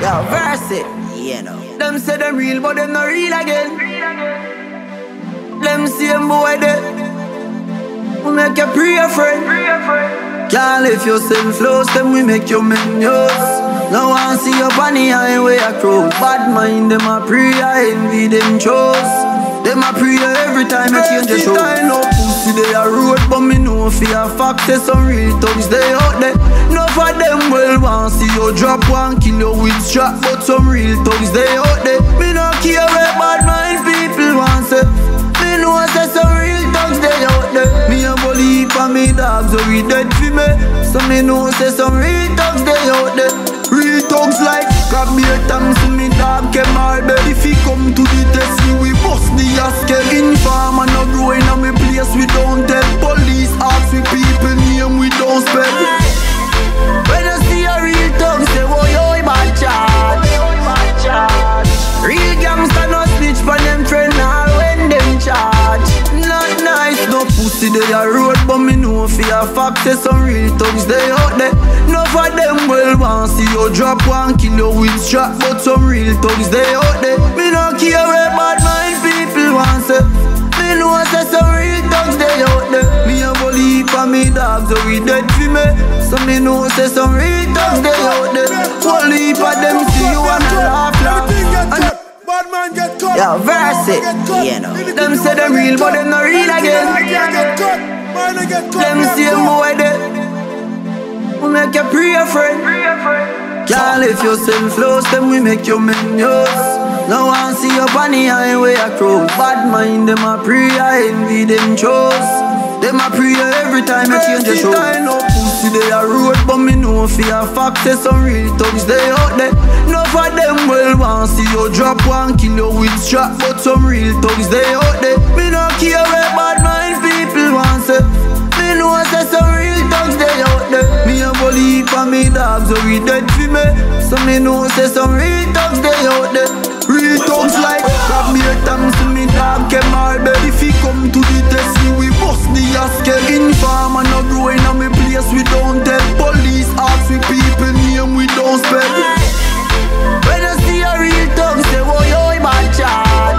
Yo, verse it. You know. Them say them real, but them not real again. Them same boy there. We make you pray, friend. Can't lift yourself close, then we make you menus. No one see up on the highway across. Bad mind, them a pray, I envy them chose. Them a pray every time you change the show. I know pussy they a road, but me know for a fact say some real thugs they out there. Enough of them well want see you drop one kilo with strap, but some real thugs they out there. Me no care where bad mind people want say. Me know say some real thugs they out there. Me a believe for me dogs, so we dead for me. So me know say some real thugs they out there. Real thugs like grab me a tongue, so me dog came hard. If he come to the test, we bust the askel. Inform and not growing on me place, we don't tell. Police ask we people name, we don't spell. When I see a real thug, say, oh, yo, bad charge. Real gangster no snitch for them friend, all when them charge. Not nice, no pussy they a road, but me know for a fact say some real thugs they out there. Enough of them well want see you drop one kilo with strap, but some real thugs they out there. Me no care where bad mind people want say. Me know say some real thugs they out there. Me a believe for me dogs, so we dead for me. So me know say some real thugs they out there. Whole heap of them see you and laugh. Bad man get cut. Yo, verse it. You know. Them say them real, but them not real again. Them same boy there. We make you pray, friend. Can't lift yourself close, then we make you menus. No one see up on the highway across. Bad mind, them a pray, I envy them chose. Them a pray every time you change the show. I know pussy they a road, but me know for a fact say some real thugs they out there. Enough of them well want see you drop one kilo with strap, but some real thugs they out there. Me no care where bad mind people want say. Me know say some real thugs they out there. Me a believe for me dogs, so we dead for me. So me know say some real thugs they out there. Real thugs like grab me a tongue, so me dog came hard. If he come to the test, we bust the askel. Inform and not growing on me place, we don't tell. Police ask we people name, we don't spell. When I see a real thug, say, oh, yo, bad charge.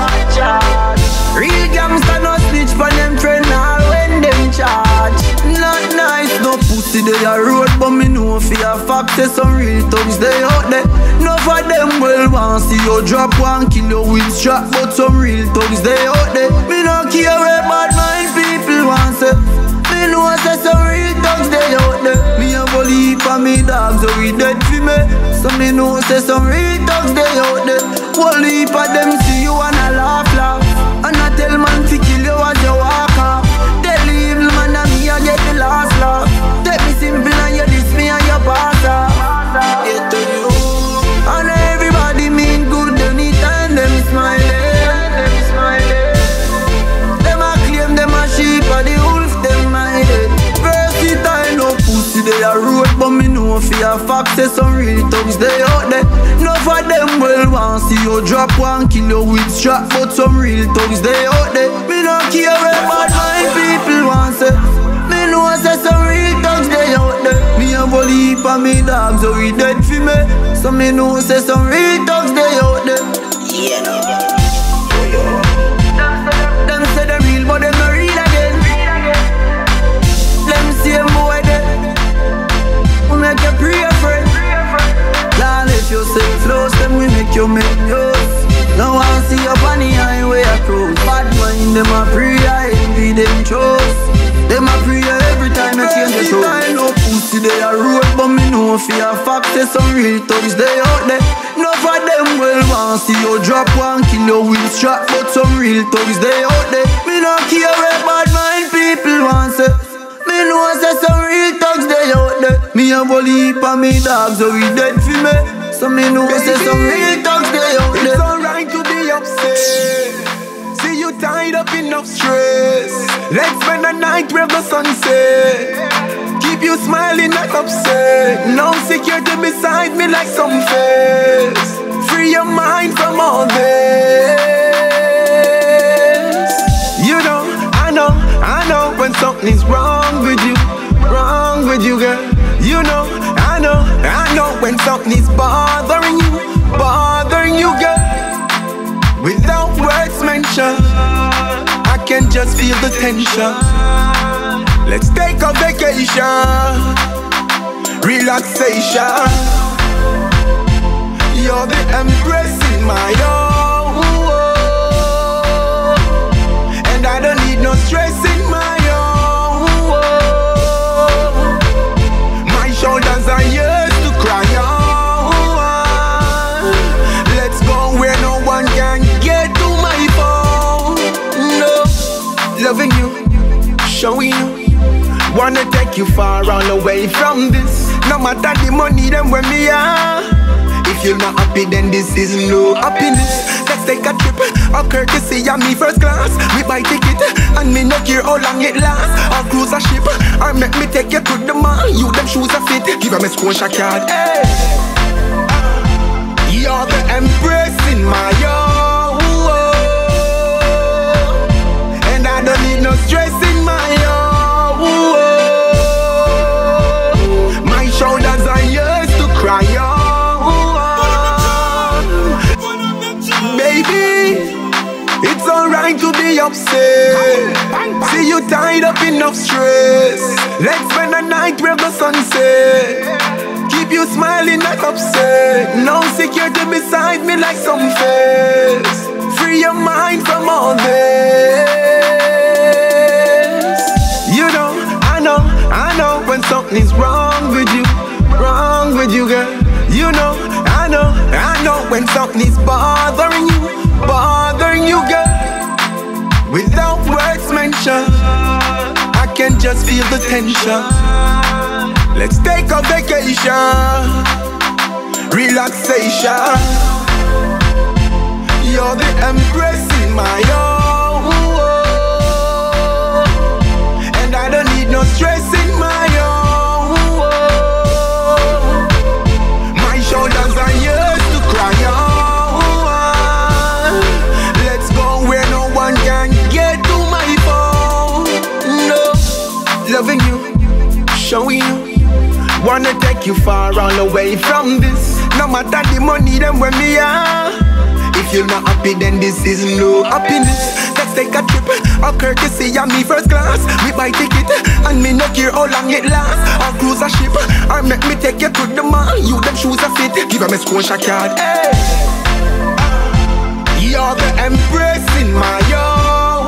Real gangster no snitch for them friend, all when them charge. Not nice, no pussy they a road, but me know for a fact say some real thugs they out there. Enough of them well want see you drop one kilo with strap, but some real thugs they out there. Me no care where bad mind people want say. Me know say some real thugs they out there. Me a believe for me dogs, so we dead for me. So me know say some real thugs they out there. Whole heap of them see you and a laugh. And I tell man to kill you as you walk off. Tell the evil man that me I get the last laugh. Take me simple and you diss me and you pass off. Get to you. And everybody mean good anytime them smiling. Them a claim them a sheep or the wolf them minded. Versatile no pussy they a road, but me know for a fact say some real thugs they out there. Enough of them well want see you drop one kilo with strap, but some real thugs they out there. Me no care where bad mind people want say. Me know say some real thugs they out there. Me a believe for me dogs, so we dead for me. So me know say some real thugs they out there. Yeah, no. Them say them real, but them not real again. Them same boy there. We make you pray, friend. Can't lift yourself close, then we make you menus. No one see up on the highway across. Bad mind, them a pray, I envy them chose. Them a pray every time you change the show. I know pussy they a road, but me know for a fact say some real thugs they out there. Enough of them well want see you drop one kilo with strap, but some real thugs they out there. Me no care where bad mind people want say. Me know say some real thugs they out there. Me a believe for me dogs, so we dead for me. So me know say some real thugs they out there. It's alright to be upset. See you tied up enough stress. Let's spend the night where the sun set. Keep you smiling not upset. No security beside me like some face. Free your mind from all this. You know, I know when something's wrong with you, girl. You know, I know when something's bothering can just feel the tension. Let's take a vacation, relaxation. You're the empress in my own, and I don't need no stress in my own. My shoulders are yours to cry on. Let's go where no one can get to my phone. No, loving you, showing you, wanna take you far all away from this. No matter the money, them where me are. If you're not happy, then this is no happiness. Let's take a trip, a courtesy of me first class. We buy ticket, and me no care how long it lasts. Or cruise a ship, or make me take you to the mall. You them shoes a fit, give them a squash card. Hey. You're the empress in my own, and I don't need no stress in my own. My shoulders are yours to cry on. It's alright to be upset. See you tied up enough stress. Let's spend a night where the sun sets. Keep you smiling, not upset. No security beside me like some face. Free your mind from all this. You know, I know when something's wrong with you girl. You know, I know when something's bothering you girl. Without words mentioned, I can just feel the tension. Let's take a vacation, relaxation. You're the empress in my own, and I don't need no stress in my own. My shoulders are yours to cry on. Loving you, showing you, wanna take you far all away from this. No matter the money, them where me are. If you're not happy, then this is no happiness. Let's take a trip, a courtesy of me first class. We buy ticket, and me no care how long it lasts. Or cruise a ship, or make me take you to the mall. You them shoes a fit, give them a squash card. Hey. You're the empress in my own,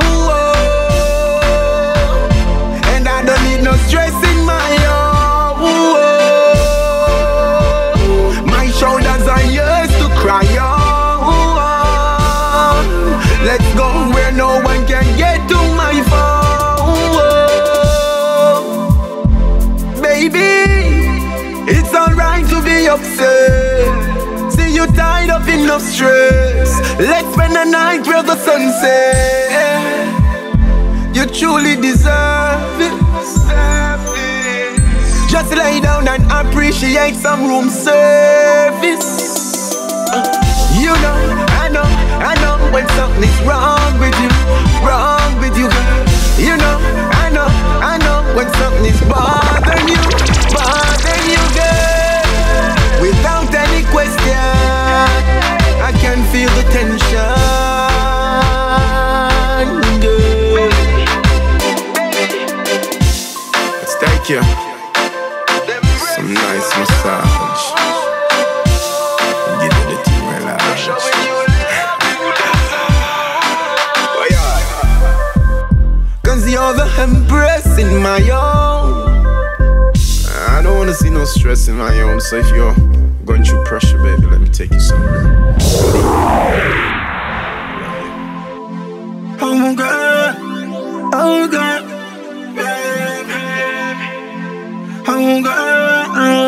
and I don't need no stress in my own. My shoulders are yours to cry on. Let's go where no one can get to my phone. Baby, it's alright to be upset. See you tied up enough stress. Let's spend the night where the sun sets. You truly deserve it. Just lay down and appreciate some room service. You know, I know when something's wrong with you girl. You know, I know when something's bothering you girl. Without any question, I can feel the tension, girl. Let's take you some nice massage. Give it a tea, relax. Cause you're the empress in my own. I don't wanna see no stress in my own. So if you're going through pressure, baby, let me take you somewhere. Oh God, oh God, baby. Oh God,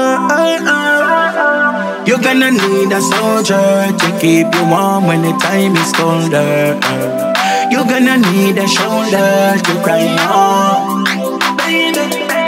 you're gonna need a soldier to keep you warm when the time is colder. You're gonna need a shoulder to cry on, baby.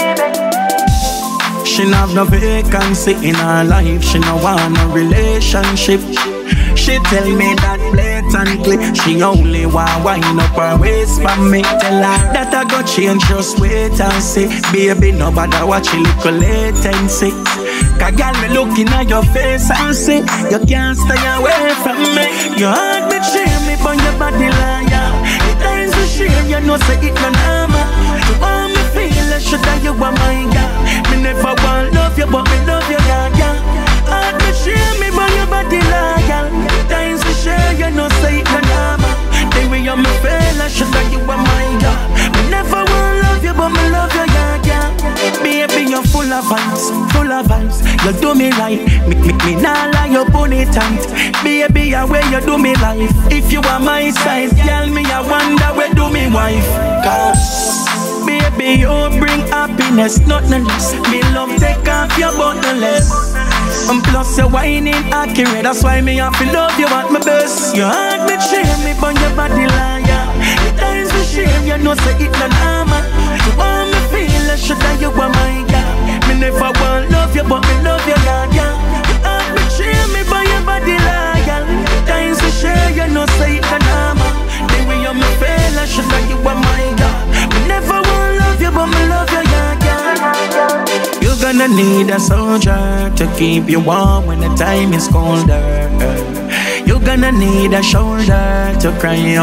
She have no vacancy in her life. She no want a relationship. She tell me that blatantly. She only want wind up her waist for me. Tell her that I go change, just wait and see. Baby, nobody watch a little latency. Cause girl, me looking at your face and see you can't stay away from me. Your heart betrayed me, but your body liar. It turns to shame, you know say it no normal. You want me feel like should you are my girl. Me never want love you, but me love you, girl. Heart me shame me, but your body loyal. Times we share, you know say it no normal. The way you me feel like should you are my girl. Me never want love you, but me love you, girl. Baby, you're full of vibes, full of vibes. You do me right, me nah lie, you put it tight. Baby, I way you do me life. If you are my size, girl, me I wonder where do me wife. Cause baby, you bring happiness, nothing less. Me love take off your bottomless. And plus you're whining accurate, that's why me have to love you at my best. Your heart me shame me, but your body liar. The times we shame, you know say it no normal. You want me feel like should you are my girl. Me never want love you, but me love you, girl. Your heart me shame me, but your body liar. The times we share, you know say it no normal. The way you me feel like should you are my girl. Me never want love you, but me love you, girl. You're gonna need a soldier to keep you warm when the time is colder. You're gonna need a shoulder to cry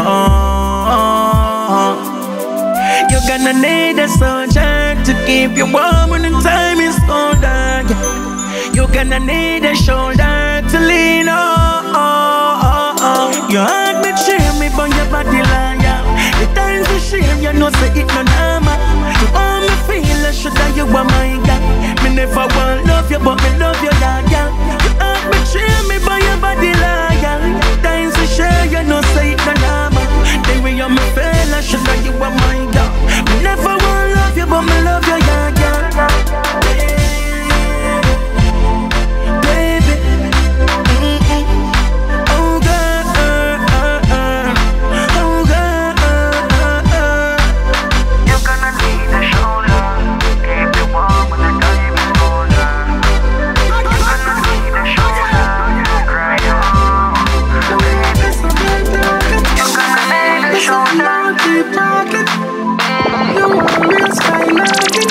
on. You're gonna need a soldier to keep you warm when the time is colder. You're gonna need a shoulder to lean on. Your heart may shame me, but your body liar. The times we shame, you know say it no normal. You want me feel like should you are my girl. Me never want love you, but me love you, girl. Your heart may shame me, but your body liar. The times we share, you know say it no normal. The way you me feel like should you are my girl. Me never want love you, but me love you, girl. Baby, oh girl, oh girl, you're gonna need a shoulder, keep you warm when the time is colder. You're gonna need a shoulder, cry on. You're gonna need a shoulder, keep talking. You want real skylarking.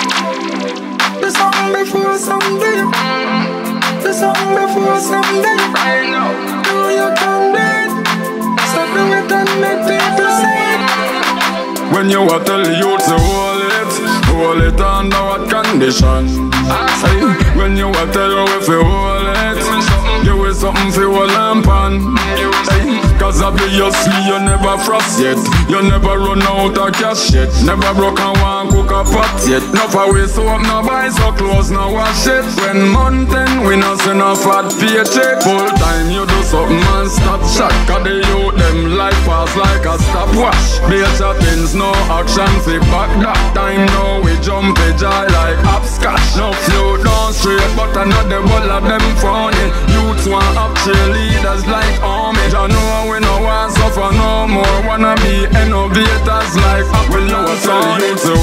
There's something before someday. There's something before someday. I know. Do you come dead? So do it and make people say it. When you are tell the youth to hold it under what condition? Say, when you are tell you if you hold it, give it something for your lamp on. Cause obviously you never frost yet. You never run out of cash yet. Never broke and one cook a pot yet. No for waste up, no buy so clothes, no wash it. When month end, we no send a fat paycheck. Full time you do something and stop shot. Cause the youth them life pass like a stopwatch. Better things, no action fi back that time. Now we jump a joy like hopscotch. No flow down straight, but another ball of them funny. Youths want up cheerleaders like army. I know we no want suffer no more. Wanna be innovators like when you are telling you to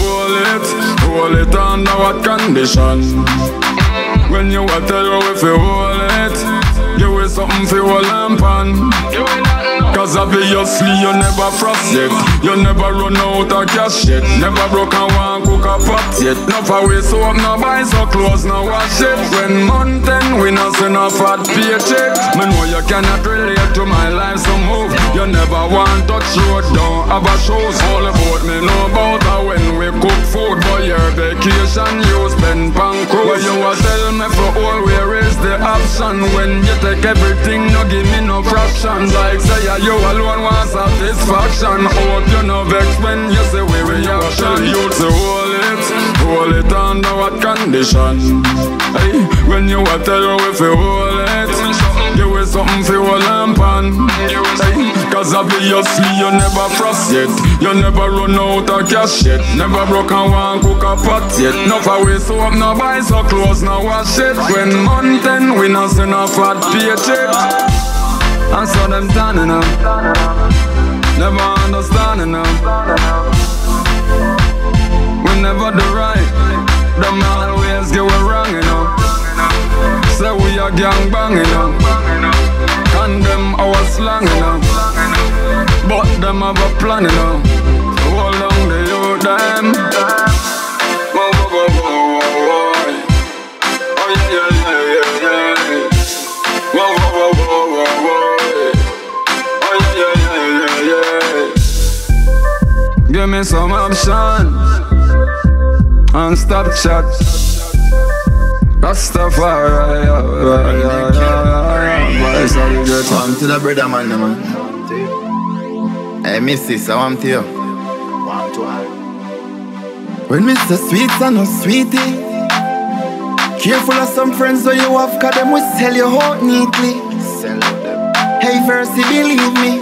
hold it under what condition? When you are tell you if you hold it, give it something for your lamp on. Cause obviously you never frost yet. You never run out of cash yet. Never broke and one cook a pot yet. No for waste up, no buy so clothes, no wash it. When month end, we no send a fat paycheck. Me know you cannot relate to my life, so move. You never want touch road, don't have a shows. All about me know about her when we cook food. But your vacation you spend pan cruise. Well you a tell me for all where is the option? When you take everything, no give me no fractions. Like say you alone want satisfaction. Hope you no vex when you say we reaction. You to hold it under what condition? Hey, when you a tell you if you hold it, give it something for your lamp on. Hey, cause obviously you never frost yet. You never run out of cash yet. Never broke and one cook a pot yet. No for waste up, no buy so clothes, no wash it. When month end, we no send a fat paycheck. I saw them standing up, never understanding them. We never do right, them always get we wrong, you know. Say we a gang bang, you know. Condemn our slang, you know. But them have a plan, you know. Hold on the youth, them. Whoa, whoa, whoa, whoa, whoa. Oh yeah, yeah, yeah, yeah, yeah. Whoa, whoa, whoa, whoa, whoa, whoa. me some options and stop chat. Rastafari, boys are the great. Come to the brother man, man. Hey, missus, I want to you. Want to her. When Mr. Sweets and no sweetie, careful of some friends that you have, cause them will sell you out neatly. Sell out them. Hey, Versi, believe me.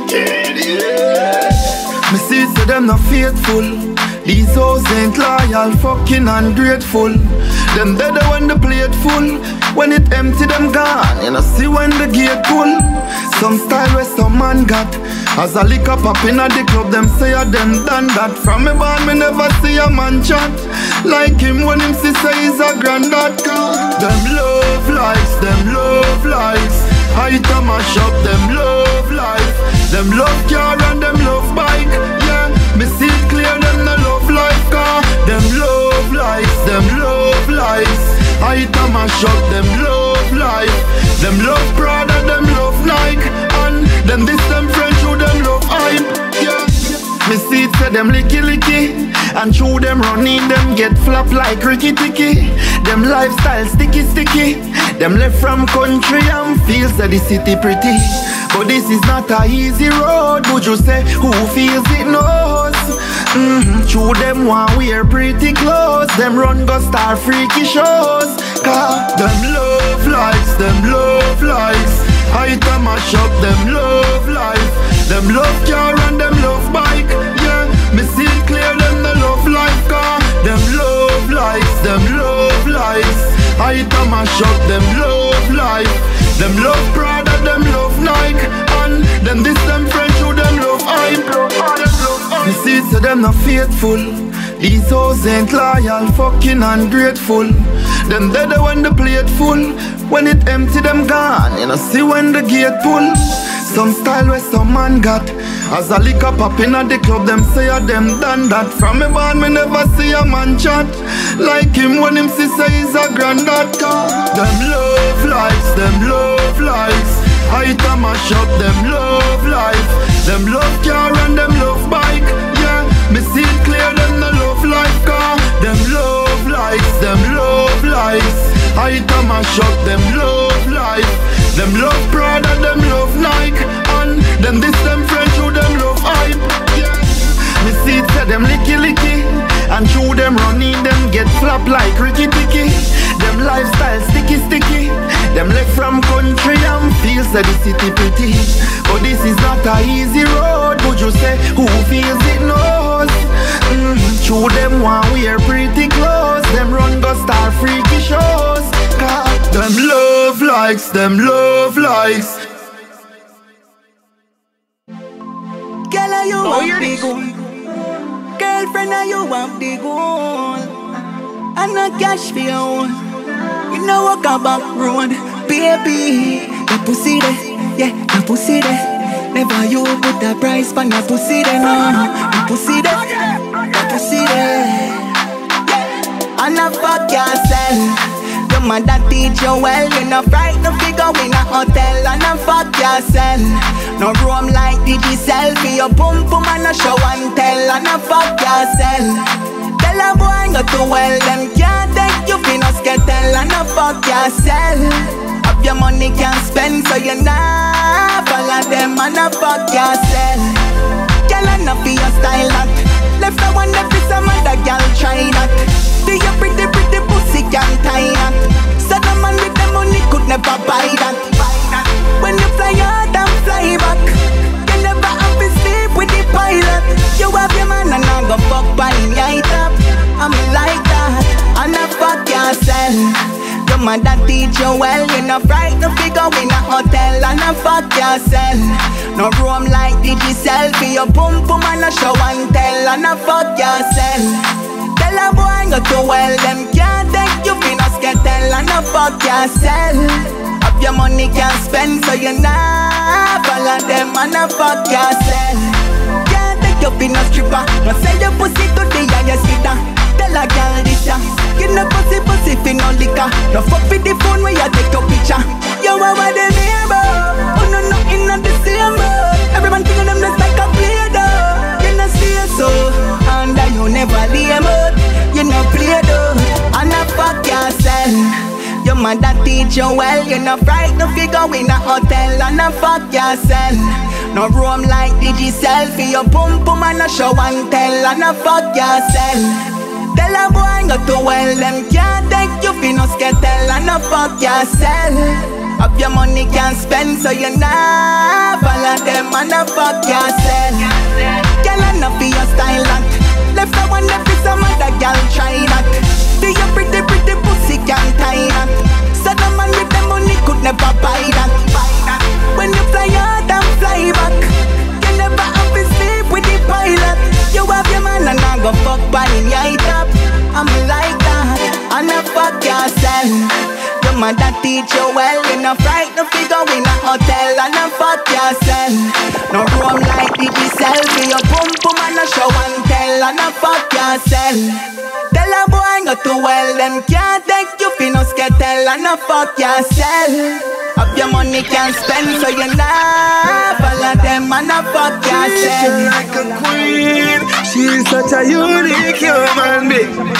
Me see so them not faithful. These hoes ain't loyal, fucking ungrateful. Them better when the plate full. When it empty, them gone. You know, see when the gate pull. Some style where some man got. As a liquor pop in at the club, them say a them done that. From me born, me never see a man chat like him when him see say he's a granddad. Them love lives, them love lives. I come and shop, them love life. Them love car and them love bike. Yeah, me see it clear, them no love life car. Them love lives, them love lives. I come and shop, them love life. Them love Prada, them love Nike. And them this them French who them love hype. Yeah, me see it say them licky licky. And through them running, them get flop like Ricky Ticky. Them lifestyle sticky sticky. Them left from country and feels that the city pretty. But this is not a easy road. Would you say who feels it knows? Through them one wear pretty clothes. Them run go star freaky shows. Cause them love lives, them love lives. I come and shop, them love life. Them love car and them love bike. Yeah, me see it clear, them the love life car. Them love lives, them love lives. I come and shop, them love life. Them love Prada, them love Nike. And them this them French who them love hype. Me see it so them not faithful. These hoes ain't loyal, fucking ungrateful. Them better when the plate full. When it empty, them gone. You know, see when the gate pull. Some style where some man got. As a liquor pop in at the club, them say a them done that. From me born, me never see a man chat like him when him see say he's a granddad. Them love lives, them love lives. I come and shop, them love life. Them love car and them love bike. Yeah, me see it clear, them no love life car. Them love lives, them love lives. I come and shop, them love life. Them love Prada, them love Nike. And them this them French who them love hype. Yeah, me see it say them licky licky. And through them running, them get flop like Ricky Ticky. Them lifestyle sticky sticky. Them left from country and feels that the city pretty. But this is not a easy road. Would you say who feels it knows? Through them one wear pretty clothes. Them run go star freaky shows. Cause them love likes, them love likes. Girl, are you want the gold? Girlfriend, are you want the gold? And not cash for you. You know walk a back road. Baby, the pussy there, yeah, the pussy there. Never you put the price on the pussy there, no. The pussy there, the pussy there. Yeah, and I fuck yourself. Your mother teach you well. You no fright no figure in a hotel. And I fuck yourself. No roam like Digicel. For your pum pum and no show and tell. And I fuck yourself. Tell a boy go to well. Them can't take you for no skettle. And I fuck yourself. Have your money can't spend. So you not follow them. And I fuck yourself. Girl enough for your style that. Left the one that be some other girl try that. Do your pretty pussy can't tie that. So the man with the money could never buy that. When you fly out and fly back, you never have to sleep with the pilot. You have your man and I go fuck by night up. I'm like that, and I fuck yourself. Your mother teach you well. You no fright no figure in a hotel. And I fuck yourself. No roam like Digicel. For your pum pum and a show and tell. And I fuck yourself. Tell a boy go to well. Them can't take you for no skettle. And I fuck yourself. Have your money can't spend. So you not follow them. And I fuck yourself. Can't take you for no stripper. No sell your pussy to the highest bidder. Tell a girl this ya. Give no pussy for no liquor. No fuck with the phone where you take your picture. You are what them here, bro. Oh no, nothing not the same, bro. Everyone think of them just like a play-doh. You know see so. And mother teach you well. You no frightened if you go in a hotel and a fuck yourself. No roam like Digicel for your pum pum and a show and tell and a fuck yourself. Tell a boy go to well, them can't take you for no skettle and a fuck yourself. Up your money can't spend, so you nah follow them and a fuck yourself. Girl enough for your style and left the one left with some other girl try that. Do your pretty pussy can't tie that. So the man with the money could never buy that. When you fly out and fly back, you never have to sleep with the pilot. You have your man and I go fuck by in your top. I'm like that, and I fuck yourself. Your mother teach you well. You no fright, no figure in a hotel and a fuck yourself. No roam like Digicel for your pum pum and a show and tell and a fuck yourself. Tell a boy go to well, them can't take you for no skettle and a fuck yourself. Up your money can't spend, so you nah follow them and a fuck yourself. She's like a queen, she's such a unique human being.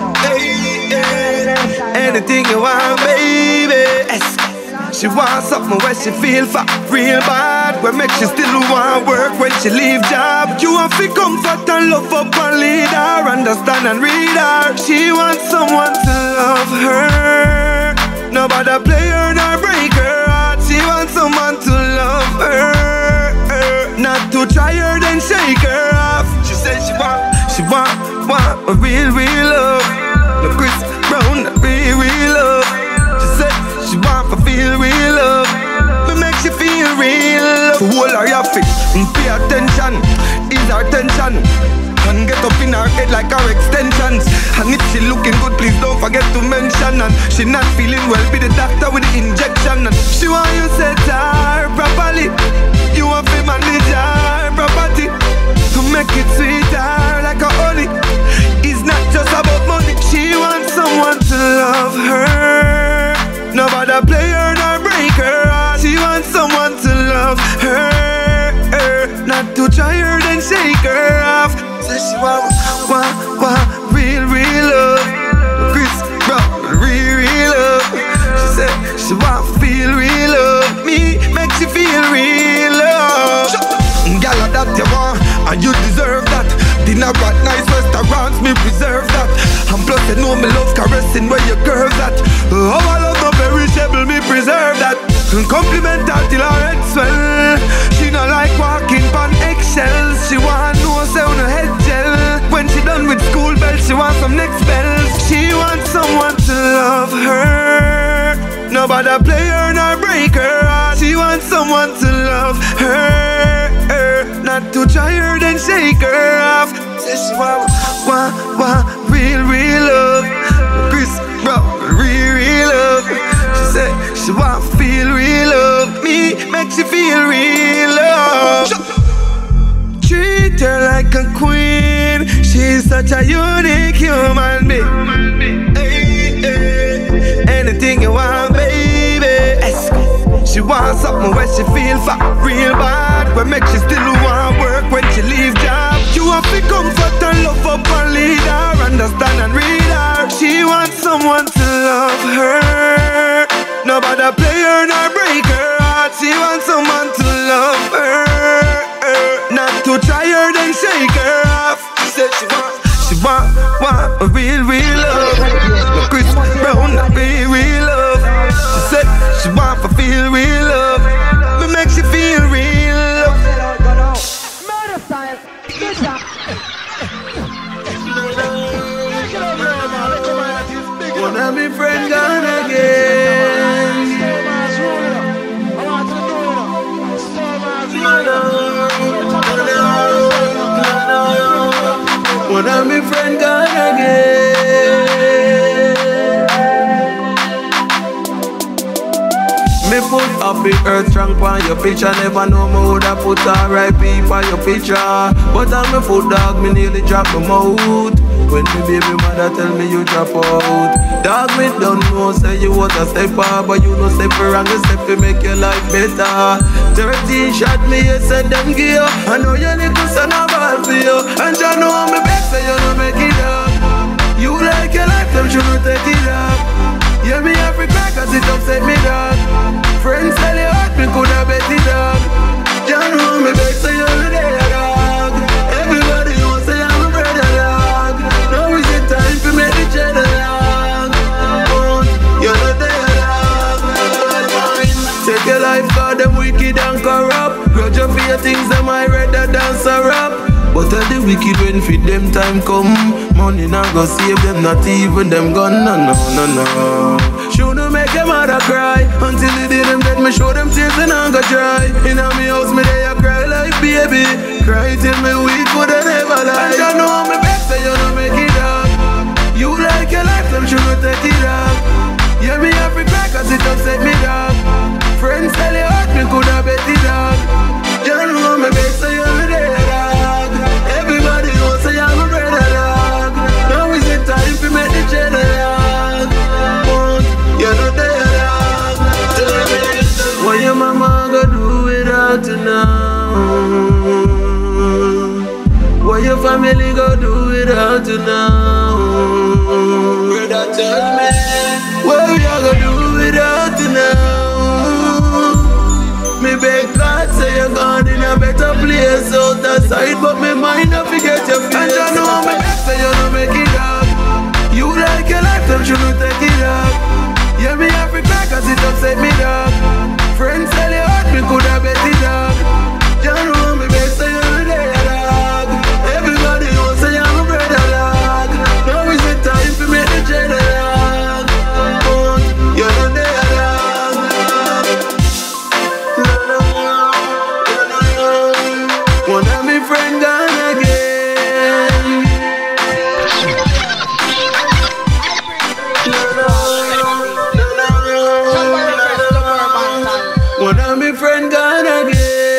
Anything you want, baby. She wants something where she feel for real bad, where make she still want work when she leave job. You want to comfort and love up and lead her, understand and read her. She wants someone to love her, nobody play her nor break her heart. She wants someone to love her, not to try her then shake her off. She said she want a real love. No Chris Brown, a real love. She said she want to feel real love. Me make she feel real love. To hold her your feet and pay attention, ease her tension, and get up in her head like her extensions. And if she looking good, please don't forget to mention. And she not feeling well, be the doctor with the injection. And she want you set her properly. You want to manage her property, to make it sweeter like a honey. It's not just about money. She wants someone to love her, nobody play her nor break her heart. She wants someone to love her, not to try her then shake her off. Say she want real love. Chris Brown, real love. She said she want feel real love. Me make she feel real love. Girl, that you want and you deserve that. Dinner at nice restaurants, me preserve that. And plus you know me love caressing where your curves at. Oh, I love no perishable, me preserve that. And compliment her till her head swell. She not like walking on eggshells. She want no sound her head gel. When she done with school bells, she want some next bells. She wants someone to love her, nobody play her nor break her heart. She wants someone to love her, not to try her then shake her off. Say she want real love. Chris Brown, real love. She said she want feel real love. Me make she feel real love. Treat her like a queen. She's such a unique human being. Anything you want, baby. She wants something where she feel for real bad, where make she still want work when she leave job. You have to comfort and love up and lead her, understand and read her. She wants someone to love her, nobody play her nor break her heart. She wants someone to love her, not to try her then shake her off. She said she want a real love. No Chris Brown, a real love. She said she want to feel real love. Me make she feel real love. Murder style. Good job. One of my friends gone again. One of my friends gone again. Me put up the earth strong on your picture. Never know me woulda put R.I.P. for your picture. But on me foot dog, me nearly drop my mouth when me baby mother tell me you drop out. Dog, me don't know say you was a stepper, but you know step wrong a step to make your life better. 13 shot me, you said them give you. I know you need to send a ball for you, and you know me best say you don't make it up. You like your life, them shouldn't take it up. Yeah, me every crack, cause say things them I rather dance a rap. But tell the wicked when for them time come, money not go save them, not even them gun. No, no, no, no. Shouldn't make them mother cry until they did them dead. Me show them tears and I go dry. In a me house me they a cry like baby, cry till me weak could I never lie. And you know me best say you don't make it up. You like your life, them shouldn't take it up. Yeah, me have to cry cause it upset me dog. Friends tell you hurt me could have bet it up. You know me best say you're me there dog. Everybody knows say I'm a brother dog. Now is the time to make the cheddar dog. You're not there dog. What your mama gonna do without you now? What your family gonna do without you now? Brother tell me, what we are gonna do without you now? Me beg God say you're gone in a better place out the side, but me mind not forget your face. And you know me beg say you don't make it up. You like your life, them shouldn't take it up. Yeah, me have to cry cause it upset me dog. Friends tell you hurt me could have bet it up. You know me beg say you're there dog. Everybody knows say I'm a brother dog. Now is the time to make the cheddar dog. You're not there dog. One of me friend gone again. One of me friend gone again.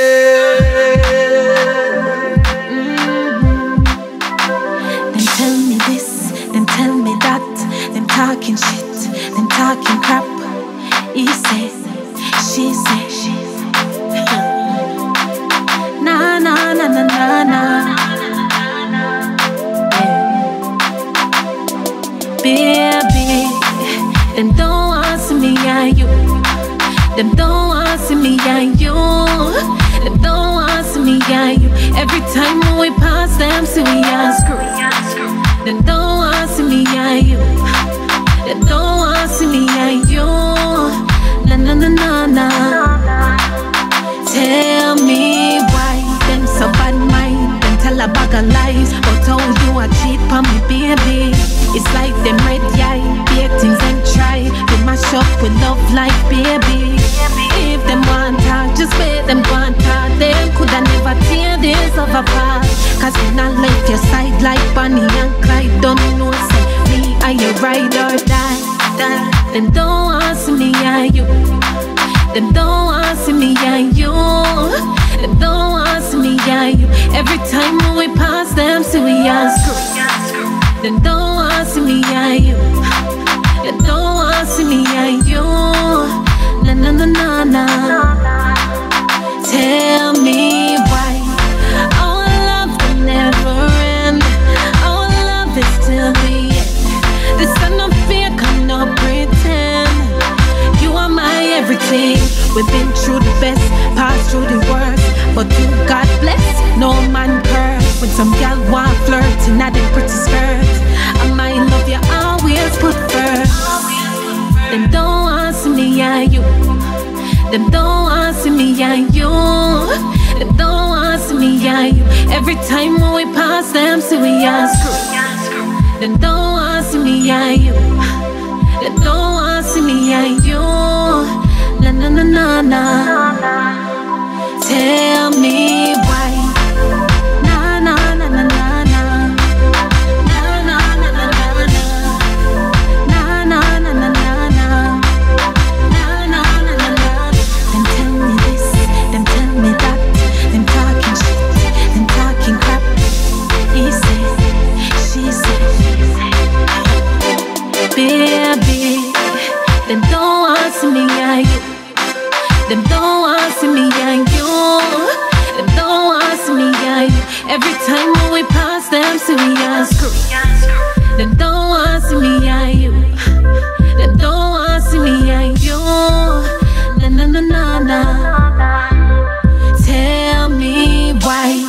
Them tell me this, them tell me that. Them talking shit, them talking crap. He say, she say. Na na na na na na. Baby, them don't want to see me and you. Them don't want to see me and you. Them don't want to see me and you. Every time when we pass them, see we are screw. Them don't want to see me and you. Them don't want to see me and you. Na na na na na. Tell me why them so bad mind. Them tell a bag of lies, but how you a cheat on me, baby. It's like them red eye, big things and try. They mash up with love like baby. If them want talk, just make them want talk. Them coulda never tear this love apart. Cause when I left your side like Bonnie and Clyde, don't know say me are you ride or die. Them don't want see me and you. Them don't want see me and you. Them don't want see me and you. Every time when we pass them, see we are screw. Them don't want see me and you. Them don't want see me and you. Na na na na na. Tell me why our love will never end. Our love is till the end. The sun of fear cannot pretend. You are my everything. We've been through the best, passed through the worst, but you God bless, no man curse. When some gal want flirting at them pretty skirts, I might love you always put first. Them don't want see me and you. Them don't want see me and you. Them don't want see me and you. Every time when we pass them, see we are screw. Them don't want see me and you. Them don't want see me and you. Na na na na na. Tell me why. Na na na na na na. Na na na na na na. Na na na na na na. Na na na na na. Them tell me this, them tell me that. Them talking shit, them talking crap. He said, she said. Baby, them don't want see me and you. Them don't want see me and you. Them don't want see me and you. Every time when we pass them, see we are screw. Them don't want see me and you. Them don't want see me and you. Na na na na na. Tell me why.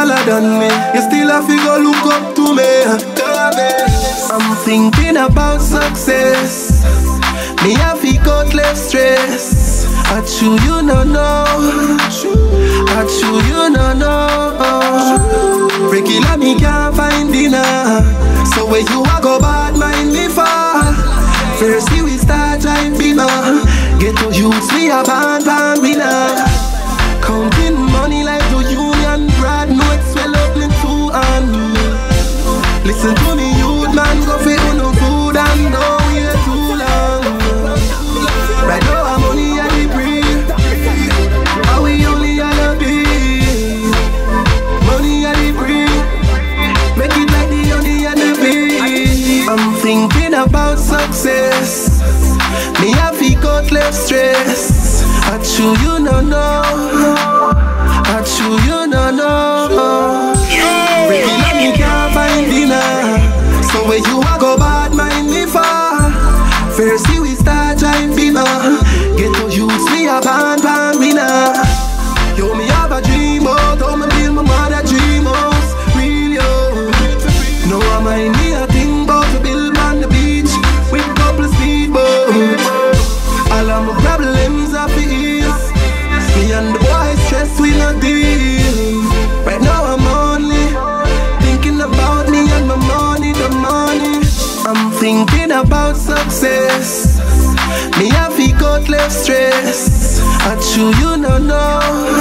taller than me. You still have to go look up to me. I'm thinking about success. Me have to cut less stress. I chew you no know. I chew you no know. Regular me can't find dinner. So where you a go bad mind me for? First we start trying beamer. Get to youths we a band winner. Counting money like the union. Brad no it swell up in two hand. Listen to me youth man, go for no food and no wait too long. Right now I'm only at the breathe. Are we only at the beat? Money at the breathe. Make it like the only at the beat. I'm thinking about success. Me have to cut less stress. I chew you no know. I chew you no know. Regular me can't find dinner. So where you a go bad mind me for? First we start trying beamer. Get to youths we a band winner. Yo me have a dream out. How me build my mother dream house. Real yo. No I mind me a thing about to build on the beach with couple speedboats. All of my problems are for ease. Me and the boys stress we not deal. Right now I'm only thinking about me and my money, the money. I'm thinking about success. Me have to cut less stress. I chew you no know.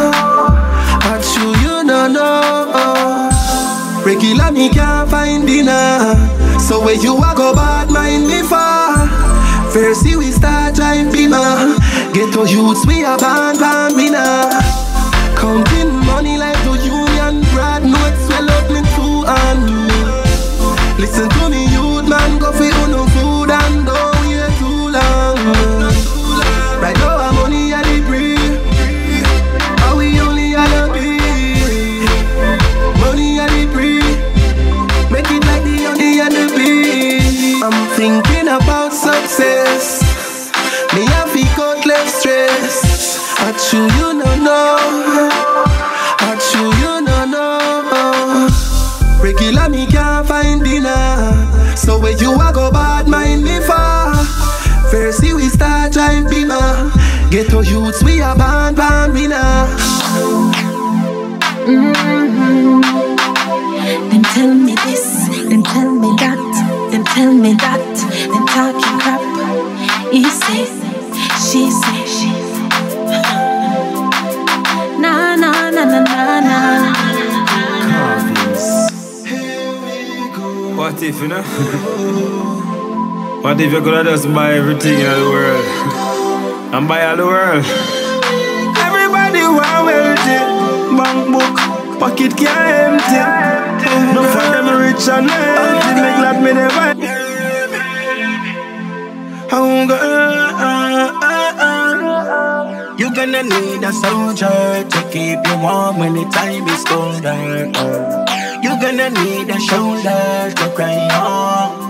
I chew you no know. Regular me can't find dinner. So where you a go bad mind me for? First we start trying beamer. Get to youths we a band winner. Counting money like the union. Brad no it swell up in two hand. Listen to me youth man, go for no food and don't wait too long. Right now I'm only at the breathe. Are we only at the beat? Money at the breathe. Make it like the only at the beat. I'm thinking about success. Me have to cut less stress. I chew you no know. I chew you no know. Regular me can't find dinner. So where you a go bad mind me for? First we start trying beamer. Get to youths we a band winner. Them tell me this, them tell me that, them tell me that, them talking crap. He say, she say, na na na na na na. What if, you know? What if you could just buy everything in the world and buy all the world? Everybody want wealthy, bank book, pocket can't empty. No for them rich and wealthy, make like me never. You're gonna need a soldier to keep you warm when the time is colder. You're gonna need a shoulder to cry on.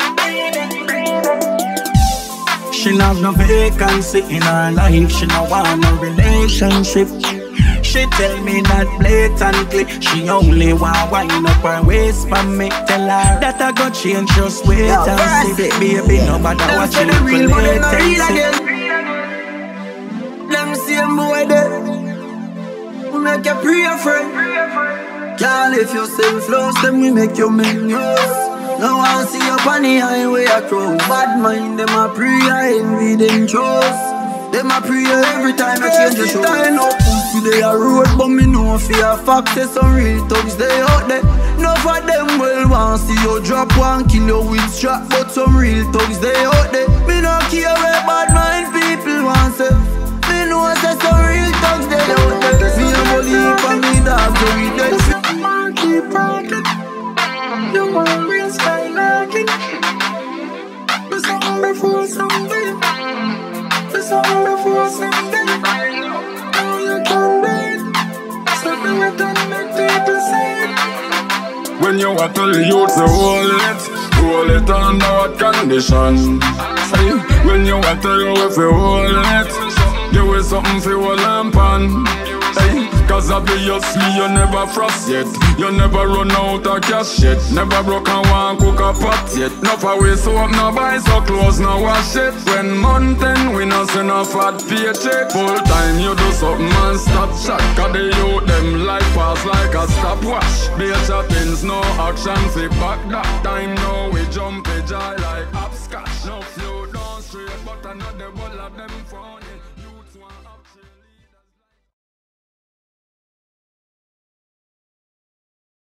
She not no vacancy in her life. She no want no relationship. She tell me that blatantly. She only want wind up her waist for me. Tell her that I got change, just wait and see. Baby, no matter what you look latency. Let me see him boy there. We make you pray, friend. Can't lift yourself lost, then we make you minions. No one see up on the highway across. Bad mind, them a pray, I envy them chose. Them a pray every time I change the show. I know pussy they a road, but me know fear facts. There's some real thugs they out there. None of them will want see you drop one, kill you with strap. But some real thugs they out there. Me no care where bad mind people want say. Me know say some real thugs they out there. Me a believe for me dog, so we dead. Keep rocking. You want real style locking. There's something before something. There's something before something. Now you can be something we don't make people say. When you want to the youth, so hold it under what condition. When you want to you if you hold it, give it something for your lamp on. Hey, cause obviously you never frost yet. You never run out of cash yet. Never broke and want cook a pot yet. No for way soap, no buy so clothes, no wash it. When month end, we no send a fat paycheck. Full time you do something and stop chat. Cause they youth them life pass like a stopwatch. Be chattings, no action, fi back that time. Now we jump a joy like hopscotch. No flow, don't straight, but another ball of them phone.